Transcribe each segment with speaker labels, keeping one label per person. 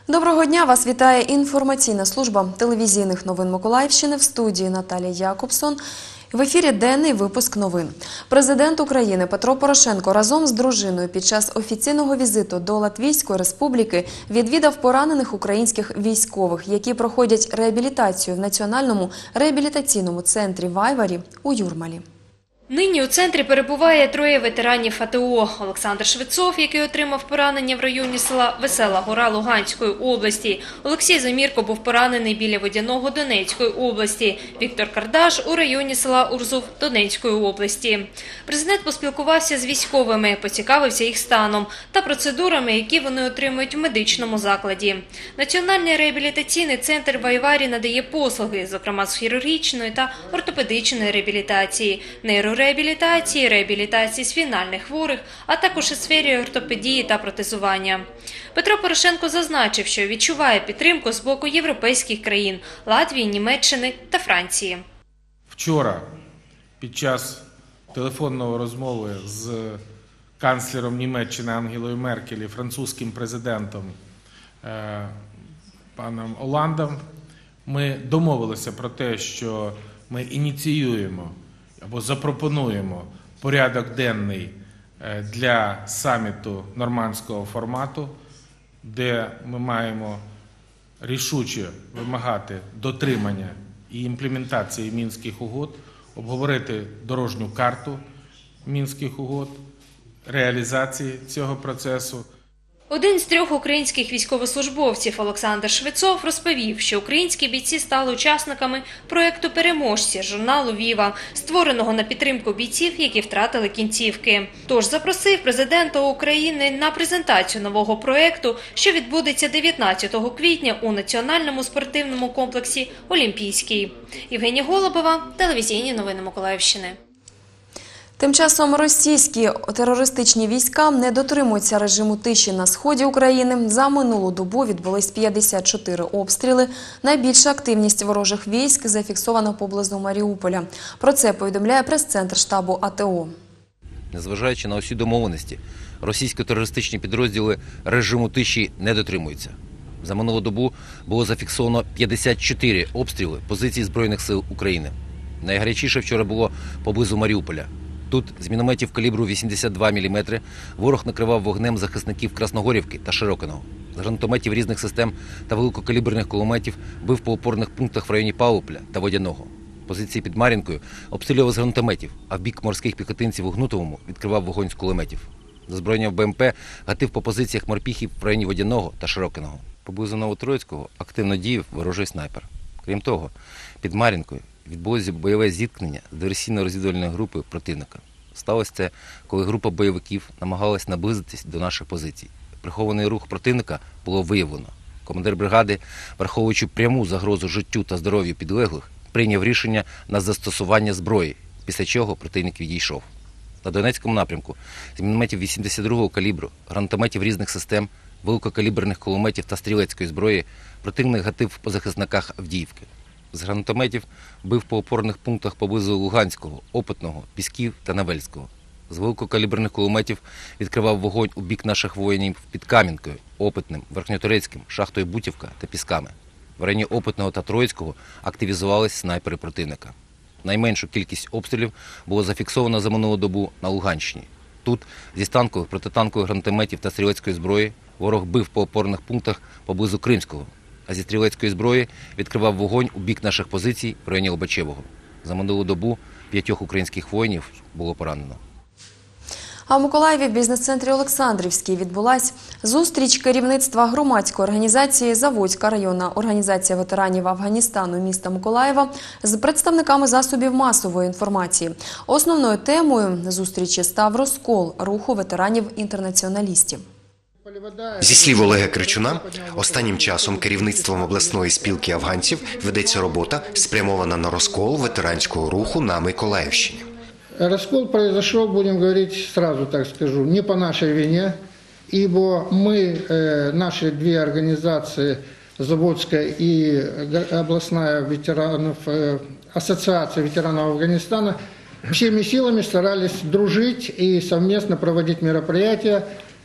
Speaker 1: Доброго дня! Вас вітає інформаційна служба телевізійних новин Миколаївщини, в студії Наталія Якобсон. В ефірі денний випуск новин. Президент України Петро Порошенко разом з дружиною під час офіційного візиту до Латвійської Республіки відвідав поранених українських військових, які проходять реабілітацію в Національному реабілітаційному центрі Вайварі у Юрмалі.
Speaker 2: Нині у центрі перебуває троє ветеранів АТО. Олександр Швецов, який отримав поранення в районі села Весела Гора Луганської області. Олексій Замірко був поранений біля Водяного Донецької області. Віктор Кардаш у районі села Урзув Донецької області. Президент поспілкувався з військовими, поцікавився їх станом та процедурами, які вони отримують в медичному закладі. Національний реабілітаційний центр Вайварі надає послуги, зокрема з хірургічної та ортопедичної реабілітації, реабілітації, реабілітації спінальних хворих, а також у сфері ортопедії та протезування. Петро Порошенко зазначив, що відчуває підтримку з боку європейських країн – Латвії, Німеччини та Франції.
Speaker 3: Вчора під час телефонної розмови з канцлером Німеччини Ангелою Меркель і французьким президентом паном Оландом ми домовилися про те, що ми ініціюємо або запропонуємо порядок денний для саміту нормандського формату, де ми маємо рішуче вимагати дотримання і імплементації Мінських угод, обговорити дорожню карту Мінських угод, реалізації цього процесу.
Speaker 2: Один з трьох українських військовослужбовців Олександр Швецов розповів, що українські бійці стали учасниками проєкту «Переможці» журналу «Віва», створеного на підтримку бійців, які втратили кінцівки. Тож запросив президента України на презентацію нового проєкту, що відбудеться 19 квітня у Національному спортивному комплексі «Олімпійський». Євгенія Голубова, телевізійні новини Миколаївщини.
Speaker 1: Тим часом російські терористичні війська не дотримуються режиму тиші на сході України. За минулу добу відбулись 54 обстріли. Найбільша активність ворожих військ зафіксована поблизу Маріуполя. Про це повідомляє прес-центр штабу АТО.
Speaker 4: Незважаючи на усі домовленості, російсько-терористичні підрозділи режиму тиші не дотримуються. За минулу добу було зафіксовано 54 обстріли позицій Збройних сил України. Найгарячіше вчора було поблизу Маріуполя. Тут з мінометів калібру 82 мм ворог накривав вогнем захисників Красногорівки та Широкиного. З гранатометів різних систем та великокаліберних кулеметів бив по опорних пунктах в районі Павлопля та Водяного. Позиції під Мар'їнкою обстрілював з гранатометів, а в бік морських піхотинців у Гнутовому відкривав вогонь з кулеметів. Зазброєння в БМП гатив по позиціях морпіхів в районі Водяного та Широкиного. Поблизу Новотроїцького активно діяв ворожий снайпер. Крім того, під Мар'їнкою відбулося бойове зіткнення з диверсійно-розвідувальною групою противника. Сталося це, коли група бойовиків намагалась наблизитись до наших позицій. Прихований рух противника було виявлено. Командир бригади, враховуючи пряму загрозу життю та здоров'ю підлеглих, прийняв рішення на застосування зброї, після чого противник відійшов. На Донецькому напрямку з мінометів 82-го калібру, гранатометів різних систем, великокаліберних кулеметів та стрілецької зброї противник гатив по захисниках Авдіївки. З гранатометів бив по опорних пунктах поблизу Луганського, Опитного, Пісків та Невельського. З великокаліберних кулеметів відкривав вогонь у бік наших воїнів під Кам'янкою, Опитним, Верхньоторецьким, шахтою Бутівка та Пісками. В районі Опитного та Троїцького активізувались снайпери противника. Найменшу кількість обстрілів було зафіксовано за минулу добу на Луганщині. Тут зі станкових, протитанкових гранатометів та стрілецької зброї ворог бив по опорних пунктах поблизу Кримського, а зі стрілецької зброї відкривав вогонь у бік наших позицій в районі Лобачевого. За минулу добу 5 українських воїнів було поранено.
Speaker 1: А в Миколаєві в бізнес-центрі Олександрівський відбулась зустріч керівництва громадської організації «Заводська районна організація ветеранів Афганістану міста Миколаєва» з представниками засобів масової інформації. Основною темою зустрічі став розкол руху ветеранів-інтернаціоналістів.
Speaker 5: Зі слів Олега Кричуна, останнім часом керівництвом обласної спілки афганців ведеться робота, спрямована на розкол ветеранського руху на Миколаївщині.
Speaker 6: Раскол произошел, будем говорить сразу, так скажу, не по нашей вине, ибо мы, наши две организации, Заводская и областная ветеранов, ассоциация ветеранов Афганистана, всеми силами старались дружить и совместно проводить мероприятия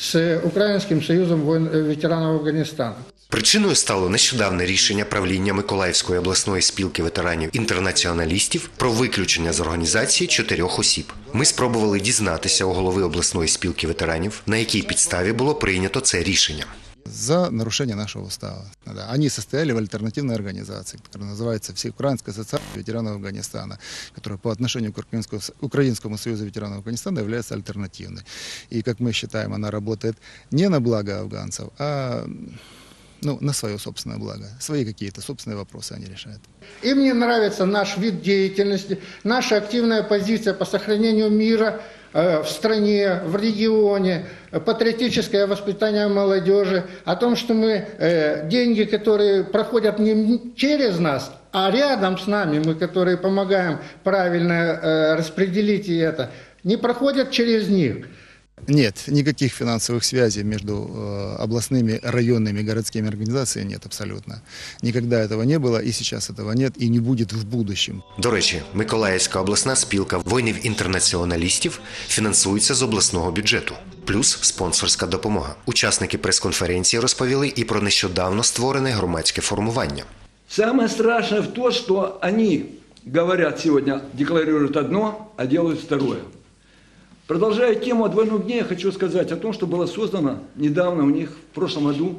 Speaker 6: с Украинским союзом ветеранов Афганистана.
Speaker 5: Причиною стало нещодавне рішення правління Миколаївської обласної спілки ветеранів-інтернаціоналістів про виключення з організації 4 осіб. Ми спробували дізнатися у голови обласної спілки ветеранів, на якій підставі було прийнято це рішення.
Speaker 7: За нарушение нашего устава. Они состояли в альтернативной организации, которая называется Всеукраинская ассоциация ветеранов Афганистана, которая по отношению к Украинскому союзу ветеранов Афганистана является альтернативной. И, как мы считаем, она работает не на благо афганцев, а на свое собственное благо. Свои какие-то собственные вопросы они решают.
Speaker 6: Им не нравится наш вид деятельности, наша активная позиция по сохранению мира в стране, в регионе, патриотическое воспитание молодежи, о том, что мы деньги, которые проходят не через нас, а рядом с нами, мы, которые помогаем правильно распределить это, не проходят через них.
Speaker 7: Нет, никаких финансовых связей между областными, районными, городскими организациями нет абсолютно. Никогда этого не было, и сейчас этого нет, и не будет в будущем.
Speaker 5: До речі, Миколаївська обласна спілка воїнів-інтернаціоналістів фінансується з обласного бюджету. Плюс спонсорська допомога. Учасники прес-конференції розповіли і про нещодавно створене громадське формування.
Speaker 8: Самое страшное в том, что они говорят сегодня, декларируют одно, а делают второе. Продолжая тему о двойном дне, я хочу сказать о том, что было создано недавно у них в прошлом году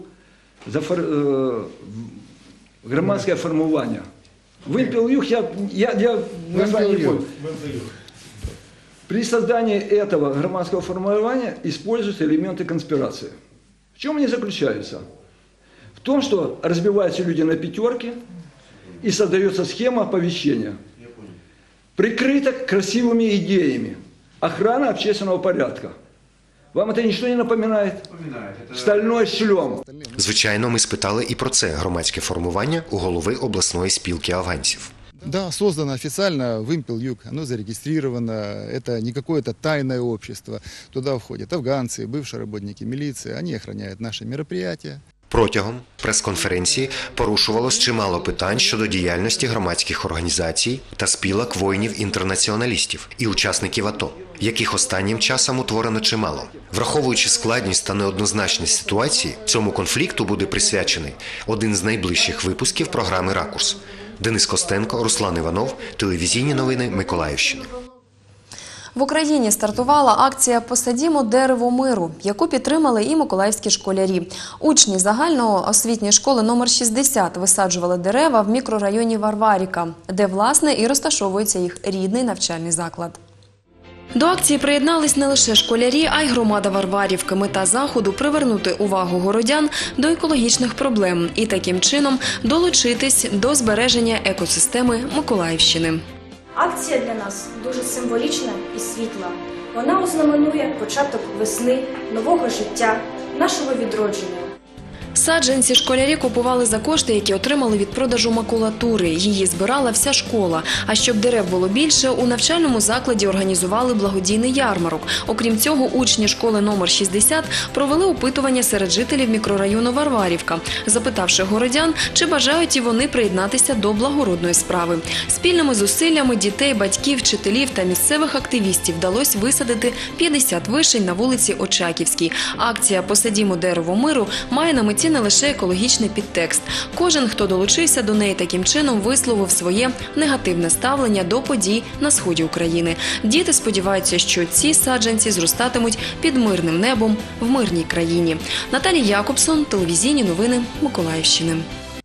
Speaker 8: громадское формирование. Вымпел-Юг, я название не помню. При создании этого громадского формирования используются элементы конспирации. В чем они заключаются? В том, что разбиваются люди на пятерки и создается схема оповещения, прикрыта красивыми идеями. Охрана общественного порядка. Вам это ничто не напоминает? Стальной шлем.
Speaker 5: Звичайно, ми спитали і про це громадське формування у голови обласної спілки афганців.
Speaker 7: Да, создано официально Вымпел-Юг, оно зарегистрировано, это не какое-то тайное общество. Туда входят афганцы, бывшие работники милиции, они охраняют наши мероприятия.
Speaker 5: Протягом прес-конференції порушувалось чимало питань щодо діяльності громадських організацій та спілок воїнів-інтернаціоналістів і учасників АТО, яких останнім часом утворено чимало. Враховуючи складність та неоднозначність ситуації, цьому конфлікту буде присвячений один з найближчих випусків програми «Ракурс». Денис Костенко, Руслан Іванов, телевізійні новини Миколаївщини.
Speaker 1: В Україні стартувала акція «Посадімо дерево миру», яку підтримали і миколаївські школярі. Учні загальноосвітньої школи номер 60 висаджували дерева в мікрорайоні Варварівка, де, власне, і розташовується їх рідний навчальний заклад. До акції приєднались не лише школярі, а й громада Варварівки. Мета заходу – привернути увагу городян до екологічних проблем і таким чином долучитись до збереження екосистеми Миколаївщини.
Speaker 9: Акція для нас дуже символічна і світла. Вона ознаменує початок весни, нового життя, нашого відродження.
Speaker 1: Саджанці школярі купували за кошти, які отримали від продажу макулатури. Її збирала вся школа. А щоб дерев було більше, у навчальному закладі організували благодійний ярмарок. Окрім цього, учні школи номер 60 провели опитування серед жителів мікрорайону Варварівка, запитавши городян, чи бажають і вони приєднатися до благородної справи. Спільними зусиллями дітей, батьків, вчителів та місцевих активістів вдалося висадити 50 вишень на вулиці Очаківській. Акція «Посадімо дерево миру» має на меті не лише екологічний підтекст. Кожен, хто долучився до неї таким чином, висловив своє негативне ставлення до подій на сході України. Діти сподіваються, що ці саджанці зростатимуть під мирним небом в мирній країні. Наталія Якобсон, телевізійні новини Миколаївщини.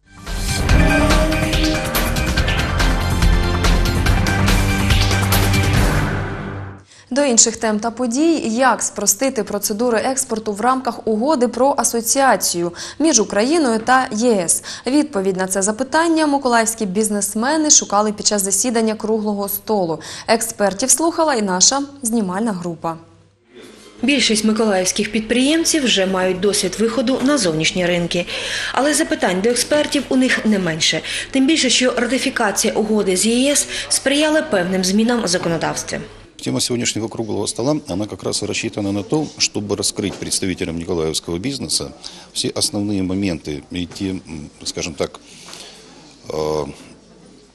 Speaker 1: До інших тем та подій. Як спростити процедури експорту в рамках угоди про асоціацію між Україною та ЄС? Відповідь на це запитання миколаївські бізнесмени шукали під час засідання круглого столу. Експертів слухала і наша знімальна група.
Speaker 10: Більшість миколаївських підприємців вже мають досвід виходу на зовнішні ринки. Але запитань до експертів у них не менше. Тим більше, що ратифікація угоди з ЄС сприяла певним змінам у законодавстві.
Speaker 11: Тема сегодняшнего круглого стола, она как раз и рассчитана на то, чтобы раскрыть представителям николаевского бизнеса все основные моменты и те, скажем так,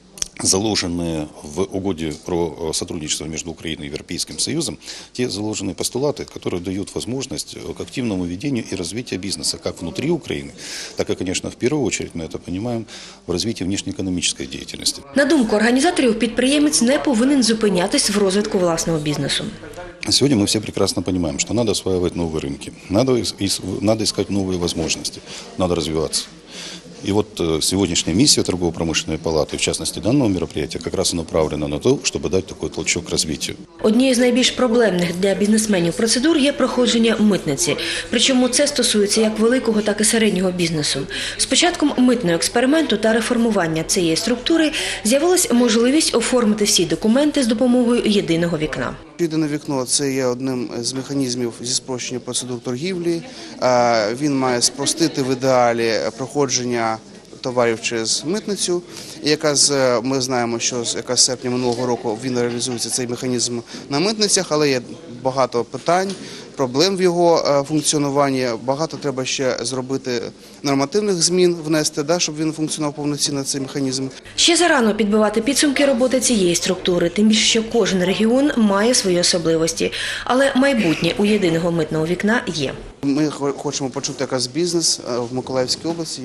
Speaker 11: заложенные в угоде про сотрудничество между Украиной и Европейским Союзом, те заложенные постулаты, которые дают возможность к активному ведению и развитию бизнеса как внутри Украины, так и, конечно, в первую очередь, мы это понимаем, в развитии внешнеэкономической деятельности.
Speaker 10: На думку організаторів, підприємець не повинен зупинятись в розвитку власного бізнесу.
Speaker 11: Сегодня мы все прекрасно понимаем, что надо осваивать новые рынки, надо искать новые возможности, надо развиваться. И вот сегодняшняя миссия торгово-промышленной палаты, в частности данного мероприятия, как раз и направлена на то, чтобы дать такой толчок к развитию.
Speaker 10: Однією з найбільш проблемних для бізнесменів процедур є проходження митниці. Причому це стосується як великого, так і середнього бізнесу. З початком митного експерименту та реформування цієї структури з'явилась можливість оформити всі документи з допомогою єдиного вікна.
Speaker 12: Єдине вікно – це є одним з механізмів зі спрощення процедур торгівлі. Він має спростити в ідеалі проходження товарів через митницю. І ми знаємо, що з серпня минулого року він реалізується цей механізм на митницях, але є багато питань, проблем в його функціонуванні. Багато треба ще зробити нормативних змін, внести, щоб він функціонував повноцінно, цей механізм.
Speaker 10: Ще зарано підбивати підсумки роботи цієї структури, тим більше, що кожен регіон має свої особливості. Але майбутнє у єдиного митного вікна є.
Speaker 12: Ми хочемо почути якраз бізнес в Миколаївській області,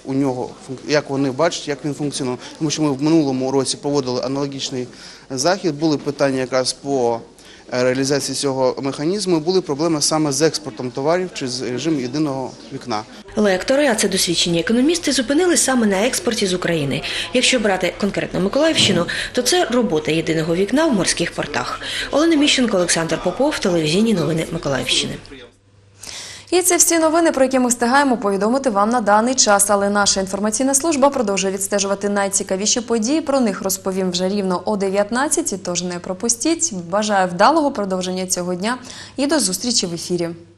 Speaker 12: як вони бачать, як він функціонує. Тому що ми в минулому році проводили аналогічний захід, були питання якраз по реалізації цього механізму, були проблеми саме з експортом товарів через режим єдиного вікна.
Speaker 10: Лектори, а це досвідчені економісти, зупинились саме на експорті з України. Якщо брати конкретно Миколаївщину, то це робота єдиного вікна в морських портах. Олена Міщенко, Олександр Попов, телевізійні новини Миколаївщини.
Speaker 1: І це всі новини, про які ми встигаємо повідомити вам на даний час. Але наша інформаційна служба продовжує відстежувати найцікавіші події. Про них розповім вже рівно о 19-й, тож не пропустіть. Бажаю вдалого продовження цього дня і до зустрічі в ефірі.